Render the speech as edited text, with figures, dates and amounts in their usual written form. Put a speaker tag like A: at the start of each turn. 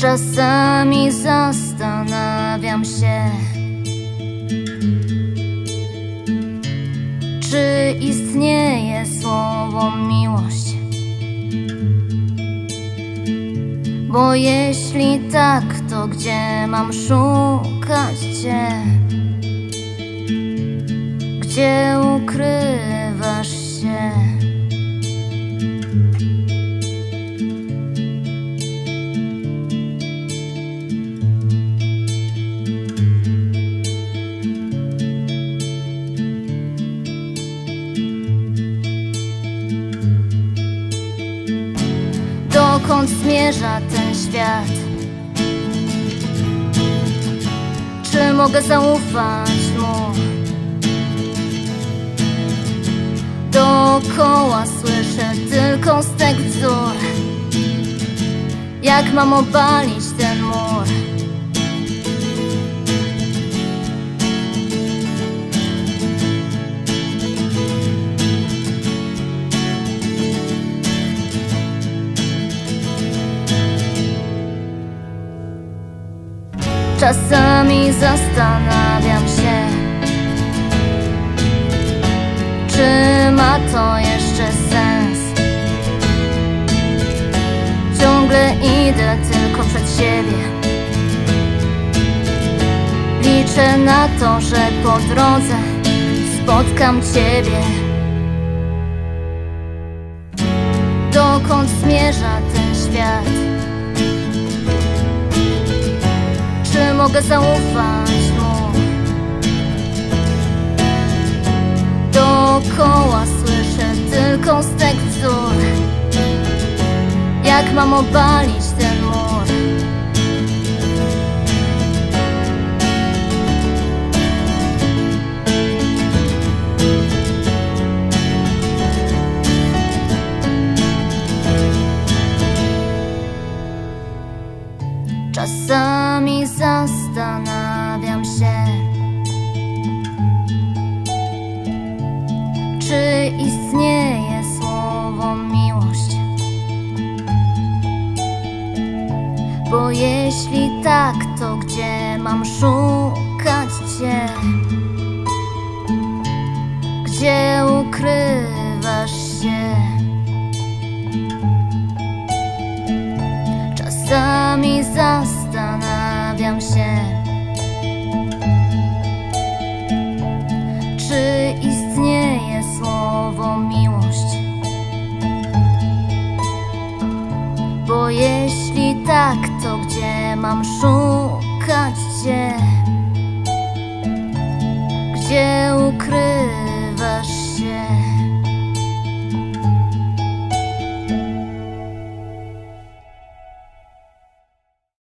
A: Czasami zastanawiam się, czy istnieje słowo miłość. Bo jeśli tak, to gdzie mam szukać Cię? Gdzie ukrywasz się? Dokąd zmierza ten świat? Czy mogę zaufać mu? Dookoła słyszę tylko stek wzór. Jak mam obalić ten mur? Czasami zastanawiam się, czy ma to jeszcze sens. Ciągle idę tylko przed siebie. Liczę na to, że po drodze spotkam Ciebie. Dokąd zmierza ten świat? Czy mogę zaufać mu? Dookoła słyszę tylko stek wzór. Jak mam obalić ten mur? Czasami zastanawiam się, czy istnieje słowo miłość. Bo jeśli tak, to gdzie mam szukać Cię? Gdzie ukrywasz się? Czasami zastanawiam się, czy istnieje słowo miłość. Bo jeśli tak, to gdzie mam szukać Cię? Gdzie ukrywać